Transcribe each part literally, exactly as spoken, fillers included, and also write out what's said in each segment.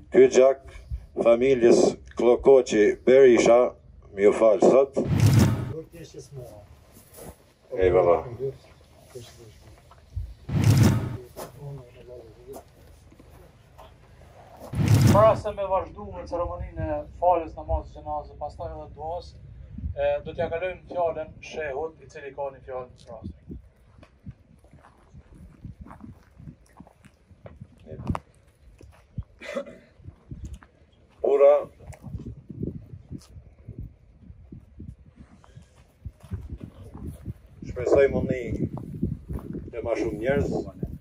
Ky gjak familjes Klokoqi Berisha më ju falë sot. Eyvallah. Para se me vazhdu me ceremoninë e falës namazit xhenazë, pastaj edhe duas, do t'ja kalojmë fjalën shehut, i cili ka një fjalë në rast. Ura shpresoj mundi të ma shumë njerëz.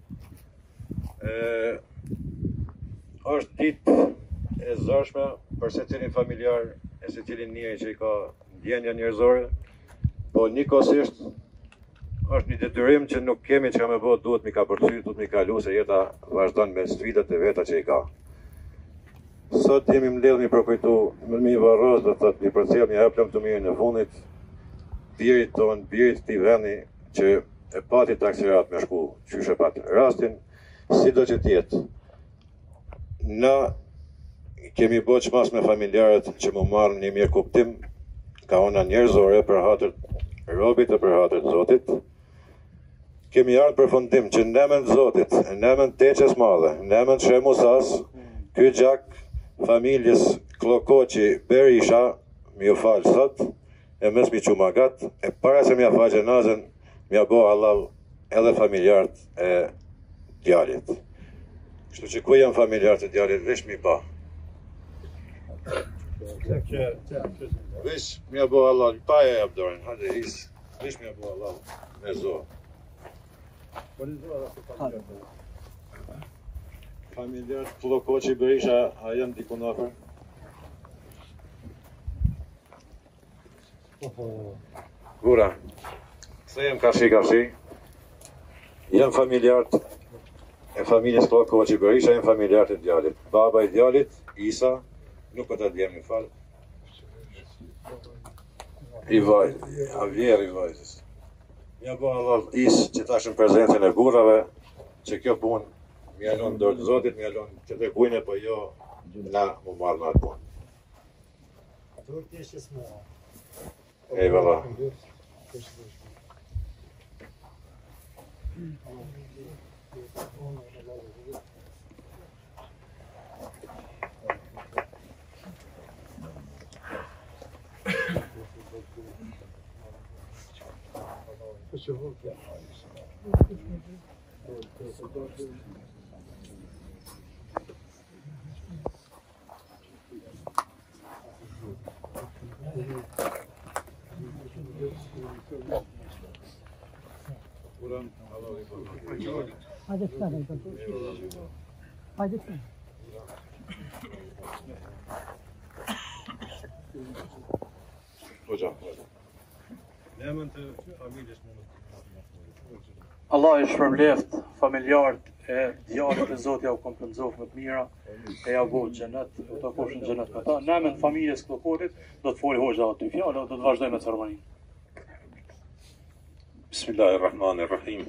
Është ditë e zëshme për secilin familjar e secilin njeri që i ka ndjenja njerëzore, po njëkohësisht është një detyrim që nuk kemi që ka me bëhet, duhet mi ka përcy, duhet mi kalu se jeta vazhdon me sfidat e veta që i ka. Sot jemi mbledhur mi përkujtu, më mi varros dhe thot mi përcjell një heplëm të mirë në fundit, birit ton, birit këtij vendi që e pati taksirat me shku, qyshe pat rastin, si do që tjetë. Na kemi bërë çmas me familjarët që më marrën një mirë kuptim, ka ona njerëzore për hatër robit e për hatër të Zotit. Kemi ardhur për fundim që në emën të Zotit, në emën të Teqes Madhe, në emën të Sheh Musas, ky gjak familjes Klokoqi Berisha më ju falë sot, e mes mi qumagat, e para se mja fa xhenazën, mja bo halal edhe familjarët e djalit. Kështu që ku janë familjarët e djalit, vesh mi ba. Vesh mja bo halal, pa e abdorin, hajde is, vesh mja bo halal, me zohë. Familjarët Klokoqi Berisha, a janë dikun afër? Gura, kthehem kashi kashi. Janë familjarët e familjes Klokoqi Berisha, janë familjarët e djalit. Baba i djalit, Isa, nuk ata djem një falë. I vaj, a vjerë i vajzës. Mja bo Allah is që tashën prezencën e gurave, që kjo punë mjalon dorë të Zotit, mjalon që të kujne, po jo na mu marrë në atë punë. Eyvallah. Hadi çıkar. Hadi çıkar. Hocam. Nemën të familjes mund. Allah i shpërbleft familjarët e djalit e Zotit ja u kompenzof më të mira, e ja bu xhenet, u takoshin xhenet me ta. Në emën të familjes Klokoqit do të foli hoxha aty fjalë, do të vazhdojmë me ceremoninë. Bismillahirrahmanirrahim.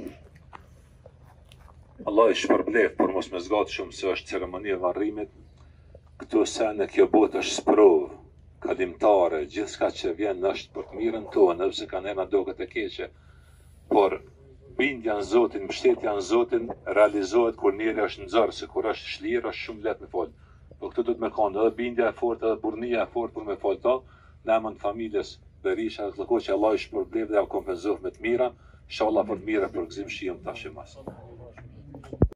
Allah i shpërbleft për mos me zgatë shumë se është ceremonia e varrimit. Këto sene kjo botë është sprovë, kalimtare, gjithçka që vjen është për të mirën tonë, nëse kanë ena doket e keqe. Por bindja në Zotin, mbështetja në Zotin realizohet kur njeri është nxorr, se kur është shlirë është shumë lehtë me fol. Po këtë do të më kanë edhe bindja e fortë, edhe burrnia e fortë për me fol to, në emën të familjes Berisha dhe Klokoqi, Allah i shpërbleft dhe ja kompenzof me të mira, inshallah për të mira për gëzim shihem tash mas.